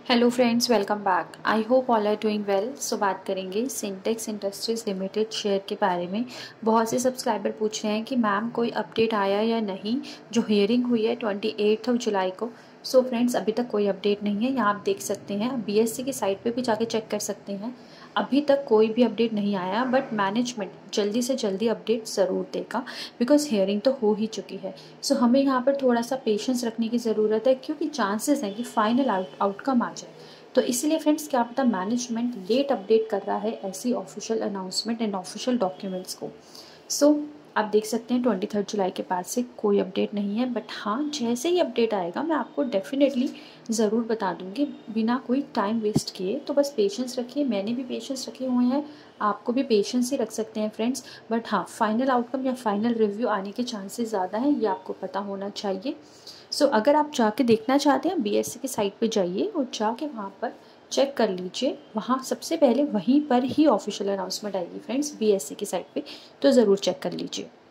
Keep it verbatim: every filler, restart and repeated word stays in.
Hello friends, welcome back. I hope all are doing well. So बात करेंगे syntax industries limited share के बारे में। बहुत से सब्सक्राइबर पूछ रहे हैं कि मैम कोई अपडेट आया या नहीं, जो हियरिंग हुई है ट्वेंटी एट्थ ऑफ जुलाई को। सो so फ्रेंड्स, अभी तक कोई अपडेट नहीं है। यहाँ आप देख सकते हैं, बीएससी की साइट पे भी जाके चेक कर सकते हैं। अभी तक कोई भी अपडेट नहीं आया, बट मैनेजमेंट जल्दी से जल्दी अपडेट ज़रूर देगा, बिकॉज हियरिंग तो हो ही चुकी है। सो so, हमें यहाँ पर थोड़ा सा पेशेंस रखने की ज़रूरत है, क्योंकि चांसेस हैं कि फाइनल आउट आउटकम आ जाए। तो इसलिए फ्रेंड्स, क्या पता मैनेजमेंट लेट अपडेट कर रहा है ऐसी official announcement and official documents को। सो so, आप देख सकते हैं ट्वेंटी थर्ड जुलाई के बाद से कोई अपडेट नहीं है, बट हाँ, जैसे ही अपडेट आएगा मैं आपको डेफिनेटली ज़रूर बता दूंगी, बिना कोई टाइम वेस्ट किए। तो बस पेशेंस रखिए, मैंने भी पेशेंस रखे हुए हैं, आपको भी पेशेंस ही रख सकते हैं फ्रेंड्स। बट हाँ, फाइनल आउटकम या फाइनल रिव्यू आने के चांसेस ज़्यादा हैं, ये आपको पता होना चाहिए। सो so, अगर आप जाके देखना चाहते हैं, बीएससी की साइट पे जाइए और जाके वहाँ पर चेक कर लीजिए। वहाँ सबसे पहले वहीं पर ही ऑफिशियल अनाउंसमेंट आएगी फ्रेंड्स, बीएससी की साइट पे, तो ज़रूर चेक कर लीजिए।